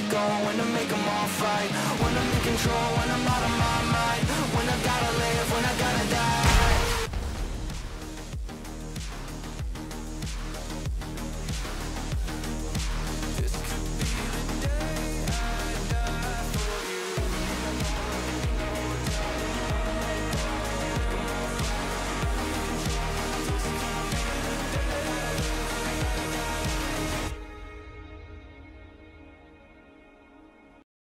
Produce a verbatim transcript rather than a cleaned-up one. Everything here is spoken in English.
it go, when to make them all fight, when I'm in control, when I'm out of my mind, when I gotta live, when I gotta